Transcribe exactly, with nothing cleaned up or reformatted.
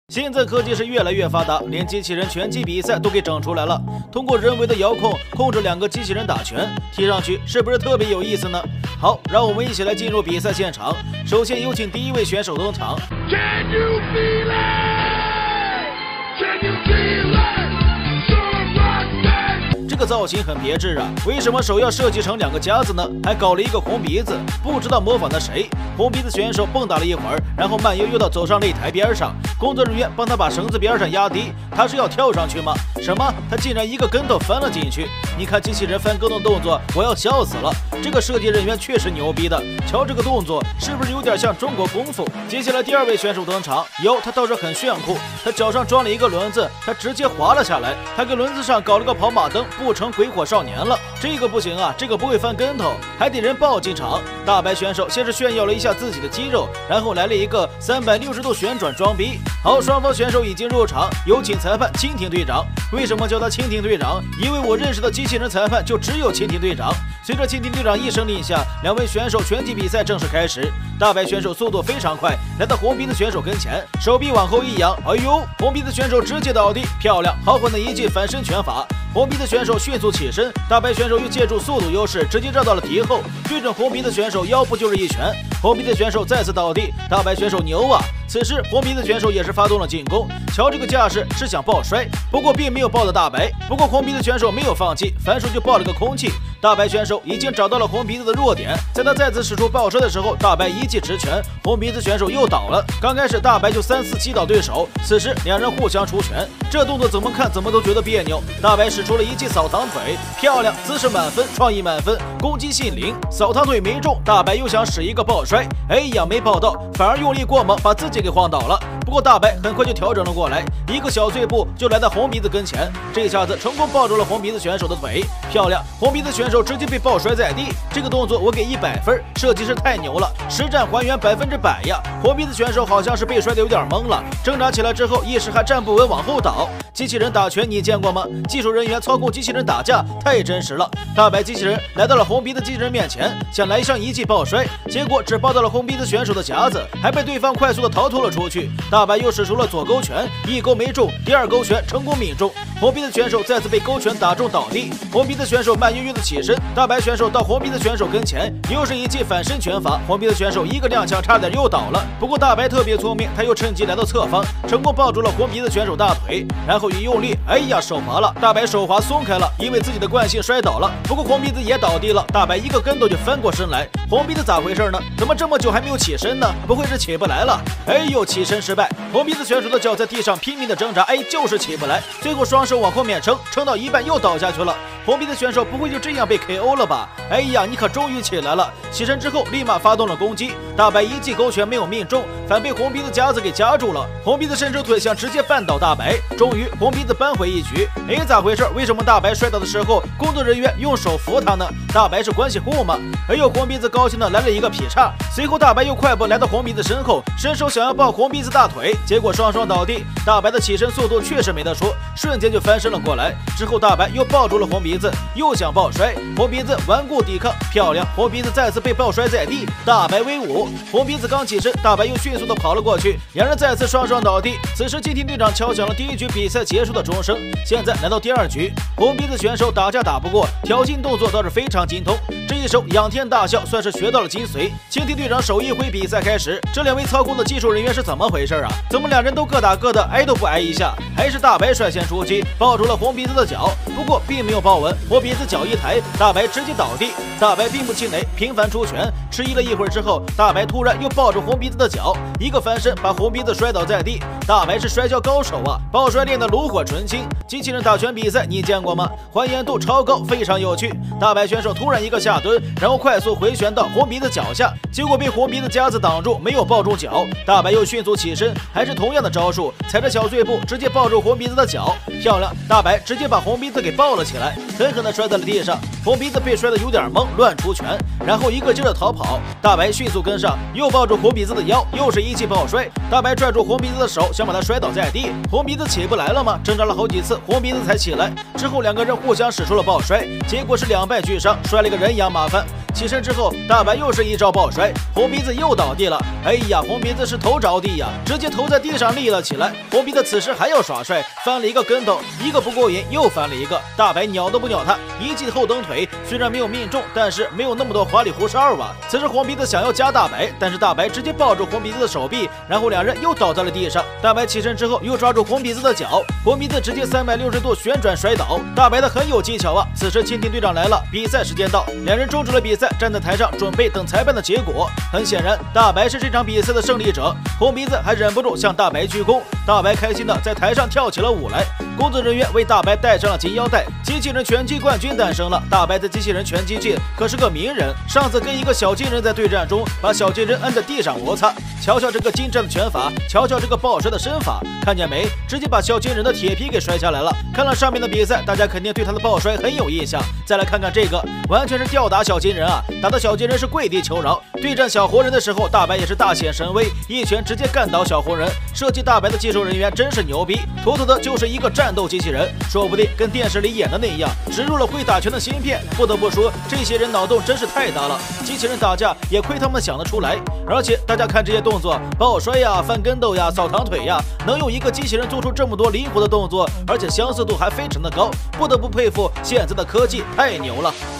现在科技是越来越发达，连机器人拳击比赛都给整出来了。通过人为的遥控控制两个机器人打拳，听上去是不是特别有意思呢？好，让我们一起来进入比赛现场。首先有请第一位选手登场。Can you feel it? Can you feel it? 这个造型很别致啊，为什么手要设计成两个夹子呢？还搞了一个红鼻子，不知道模仿的谁。红鼻子选手蹦跶了一会儿，然后慢悠悠地走上擂台边上，工作人员帮他把绳子边上压低。他是要跳上去吗？什么？他竟然一个跟头翻了进去！你看机器人翻跟头动作，我要笑死了。这个设计人员确实牛逼的，瞧这个动作是不是有点像中国功夫？接下来第二位选手登场，哟，他倒是很炫酷，他脚上装了一个轮子，他直接滑了下来，他给轮子上搞了个跑马灯，不成鬼火少年了。这个不行啊，这个不会翻跟头，还得人抱进场。大白选手先是炫耀了一下自己的肌肉，然后来了一个三百六十度旋转装逼。好，双方选手已经入场，有请裁判蜻蜓队长。为什么叫他蜻蜓队长？因为我认识的机器人裁判就只有蜻蜓队长。随着蜻蜓队长一声令下，两位选手拳击比赛正式开始。大白选手速度非常快，来到红鼻子选手跟前，手臂往后一扬，哎呦，红鼻子选手直接倒地，漂亮，豪横的一记反身拳法。红鼻子选手迅速起身，大白选手又借助速度优势，直接绕到了敌后，对准红鼻子选手腰部就是一拳。红鼻子选手再次倒地，大白选手牛啊！此时红鼻子选手也是发动了进攻，瞧这个架势是想抱摔，不过并没有抱到大白。不过红鼻子选手没有放弃，反手就抱了个空气。大白选手已经找到了红鼻子的弱点，在他再次使出抱摔的时候，大白一记直拳，红鼻子选手又倒了。刚开始大白就三次击倒对手，此时两人互相出拳，这动作怎么看怎么都觉得别扭。大白使出了一记扫堂腿，漂亮，姿势满分，创意满分，攻击性零，扫堂腿没中，大白又想使一个抱摔，哎呀没抱到，反而用力过猛，把自己给晃倒了。不过大白很快就调整了过来，一个小碎步就来到红鼻子跟前，这下子成功抱住了红鼻子选手的腿，漂亮，红鼻子选手直接被抱摔在地。这个动作我给一百分，设计师太牛了，实战还原百分之百呀！红鼻子选手好像是被摔得有点懵了，挣扎起来之后一时还站不稳，往后倒。机器人打拳你见过吗？技术人员操控机器人打架太真实了。大白机器人来到了红鼻子机器人面前，想来上一记抱摔，结果只抱到了红鼻子选手的夹子，还被对方快速的逃脱了出去。大白又使出了左勾拳，一勾没中，第二勾拳成功命中，红鼻子选手再次被勾拳打中倒地。红鼻子选手慢悠悠的起身，大白选手到红鼻子选手跟前，又是一记反身拳法，红鼻子选手一个踉跄，差点又倒了。不过大白特别聪明，他又趁机来到侧方，成功抱住了红鼻子选手大腿，然后一用力，哎呀手滑了，大白手滑松开了，因为自己的惯性摔倒了。不过红鼻子也倒地了，大白一个跟头就翻过身来。红鼻子咋回事呢？怎么这么久还没有起身呢？不会是起不来了？哎呦，起身失败，红鼻子选手的脚在地上拼命的挣扎，哎，就是起不来，最后双手往后面撑，撑到一半又倒下去了。红鼻子选手不会就这样被 K O 了吧？哎呀，你可终于起来了！起身之后立马发动了攻击，大白一记勾拳没有命中，反被红鼻子夹子给夹住了。红鼻子伸出腿想直接绊倒大白，终于红鼻子扳回一局。哎，咋回事？为什么大白摔倒的时候工作人员用手扶他呢？大白是关系户吗？哎呦，红鼻子高兴的来了一个劈叉，随后大白又快步来到红鼻子身后，伸手想要抱红鼻子大腿，结果双双倒地。大白的起身速度确实没得说，瞬间就翻身了过来。之后大白又抱住了红鼻子，又想抱摔，红鼻子顽固抵抗，漂亮，红鼻子再次被抱摔在地。大白威武，红鼻子刚起身，大白又迅速的跑了过去，两人再次双双倒地。此时蜻蜓队长敲响了第一局比赛结束的钟声。现在来到第二局，红鼻子选手打架打不过，挑衅动作倒是非常精通，这一手仰天大笑算是学到了精髓。蜻蜓队长手一挥，比赛开始。这两位操控的技术人员是怎么回事啊？怎么两人都各打各的，挨都不挨一下？还是大白率先出击，抱住了红鼻子的脚，不过并没有抱稳，红鼻子脚一抬，大白直接倒地。大白并不气馁，频繁出拳，迟疑了一会儿之后，大白突然又抱住红鼻子的脚，一个翻身把红鼻子摔倒在地。大白是摔跤高手啊，抱摔练得炉火纯青。机器人打拳比赛你见过吗？还原度超高，非常有趣。大白选手突然一个下蹲，然后快速回旋到红鼻子脚下，结果被红鼻子夹子挡住，没有抱住脚。大白又迅速起身，还是同样的招数，踩着小碎步直接抱住红鼻子的脚，漂亮！大白直接把红鼻子给抱了起来，狠狠地摔在了地上。红鼻子被摔得有点懵，乱出拳，然后一个劲儿的逃跑。大白迅速跟上，又抱住红鼻子的腰，又是一记抱摔。大白拽住红鼻子的手，想把他摔倒在地。红鼻子起不来了吗？挣扎了好几次，红鼻子才起来。之后两个人互相使出了抱摔，结果是两败俱伤，摔了个人仰马翻。 起身之后，大白又是一招抱摔，红鼻子又倒地了。哎呀，红鼻子是头着地呀，直接头在地上立了起来。红鼻子此时还要耍帅，翻了一个跟头，一个不过瘾又翻了一个。大白鸟都不鸟他，一记后蹬腿，虽然没有命中，但是没有那么多花里胡哨啊。此时红鼻子想要夹大白，但是大白直接抱住红鼻子的手臂，然后两人又倒在了地上。大白起身之后又抓住红鼻子的脚，红鼻子直接三百六十度旋转摔倒。大白的很有技巧啊。此时蜻蜓队长来了，比赛时间到，两人终止了比赛，站在台上准备等裁判的结果。很显然，大白是这场比赛的胜利者。红鼻子还忍不住向大白鞠躬，大白开心的在台上跳起了舞来。工作人员为大白戴上了金腰带，机器人拳击冠军诞生了。大白在机器人拳击界可是个名人，上次跟一个小金人在对战中把小金人摁在地上摩擦。瞧瞧这个精湛的拳法，瞧瞧这个抱摔的身法，看见没？直接把小金人的铁皮给摔下来了。看了上面的比赛，大家肯定对他的抱摔很有印象。再来看看这个，完全是吊打小金人啊，打的小金人是跪地求饶。对战小活人的时候，大白也是大显神威，一拳直接干倒小活人。设计大白的技术人员真是牛逼，妥妥的就是一个战斗机器人，说不定跟电视里演的那样，植入了会打拳的芯片。不得不说，这些人脑洞真是太大了，机器人打架也亏他们想得出来。而且大家看这些动作，抱摔呀、翻跟斗呀、扫堂腿呀，能用一个机器人做出这么多灵活的动作，而且相似度还非常的高，不得不佩服现在的科技太牛了。